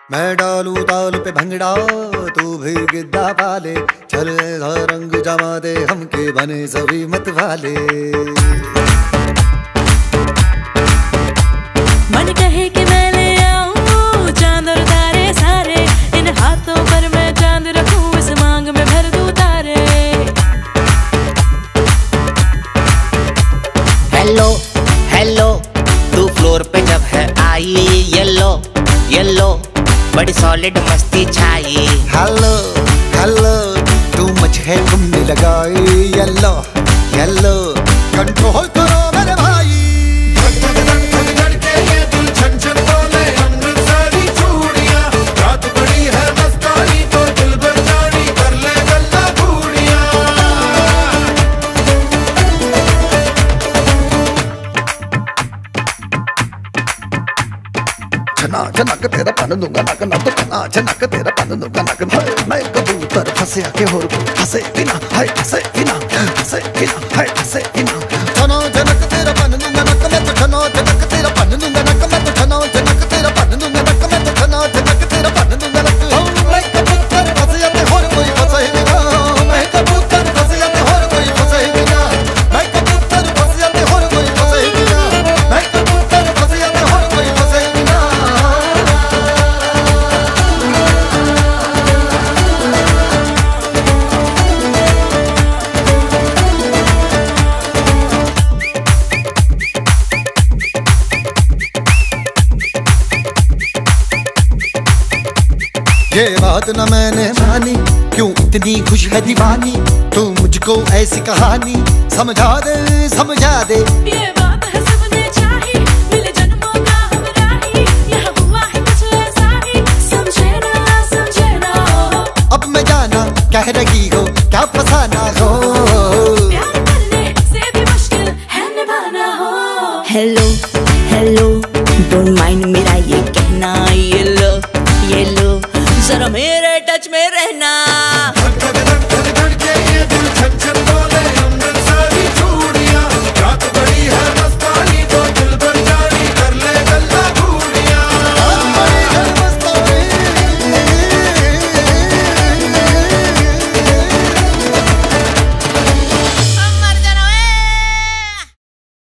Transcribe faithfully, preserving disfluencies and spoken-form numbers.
मैं डालू ताल पे भंगड़ा तू भी गिद्दा पाले, चले सा रंग जमा दे हमके बने सभी मत वाले। मन कहे कि मैं ले आऊं चांद और तारे सारे, इन हाथों पर मैं चांद रखूं, इस मांग में भर दूं तारे। हेलो हेलो तू फ्लोर पे जब है आई, येलो येलो बड़ी सॉलिड मस्ती छाई। हेलो हेलो तू मच है तुमने लगाई, येलो येलो कंट्रोल करो मेरे भाई। छना छनक तेरा पन दूंगा नक ना तो छना छनक तेरा पन दूंगा नक। मैं कबूतर फंसे आके और फंसे बिना, हाय फंसे बिना फंसे बिना, हाय फंसे बिना। छना छनक तेरा पन दूंगा नक मैं तो, छना छनक तेरा पन दूंगा नक मैं तो, छना छनक तेरा पन दूंगा नक मैं तो, छना छनक तेरा पन दूंगा नक। मैं कबूतर फंसे आके और कोई फंसे बिना, मैं कबूतर फंसे आके और कोई फंसे बिना, मैं कबूतर फंसे आके और कोई फंसे बिना, मैं कबूतर फंसे आके और कोई फंसे बिना। ये बात न मैंने मानी, क्यों इतनी खुश है दीवानी, तू मुझको ऐसी कहानी समझा दे समझा दे। ये बात है सबने चाही, मिले जन्मों का हम राही, यह हुआ है कुछ ऐसा ही, समझे ना समझे ना। अब मैं जाना कह रही हो क्या फसाना,